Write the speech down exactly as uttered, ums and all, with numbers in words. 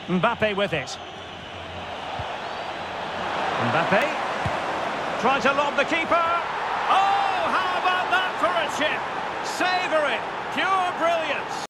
Mbappe with it. Mbappe. Trying to lob the keeper. Oh, how about that for a chip? Savour it. Pure brilliance.